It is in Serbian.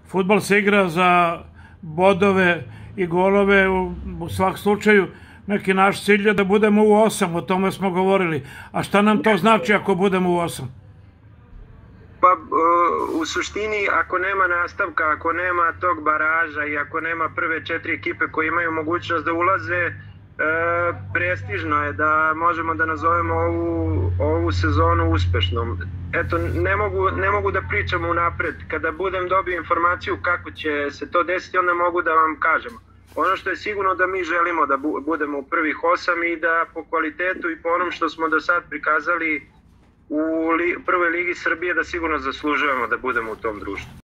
Fudbal se igra za bodove i golove, u svakom slučaju neki naš cilj je da budemo u 8, o tome smo govorili. A šta nam to znači ako budemo u 8? Pa u suštini ako nema nastavka, ako nema tog baraža i ako nema prve 4 ekipe koje imaju mogućnost da ulaze, prestižno je da možemo da nazovemo ovu sezonu uspešnom. Eto, ne mogu da pričam unapred. Kada budem dobio informaciju kako će se to desiti, onda mogu da vam kažem. Ono što je sigurno da mi želimo da budemo u prvih 8 i da po kvalitetu i po onom što smo do sad prikazali u prvoj ligi Srbije da sigurno zaslužujemo da budemo u tom društvu.